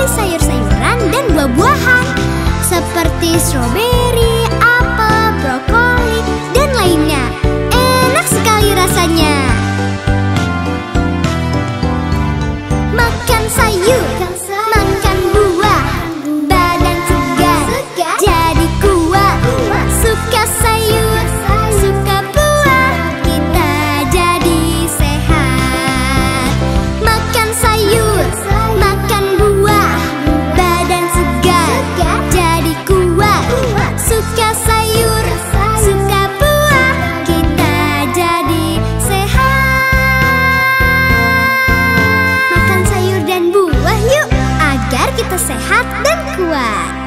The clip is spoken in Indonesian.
dari sayur-sayuran dan buah-buahan seperti stroberi, apel, brokoli, dan lainnya. Enak sekali rasanya. Makan sayur, makan buah, badan segar, jadi kuat. Suka sayur, suka buah, kita jadi sehat. Makan sayur, makan buah, badan segar, jadi kuat. Suka sayur, suka buah, kita jadi sehat. Makan sayur dan buah yuk, agar kita sehat dan kuat.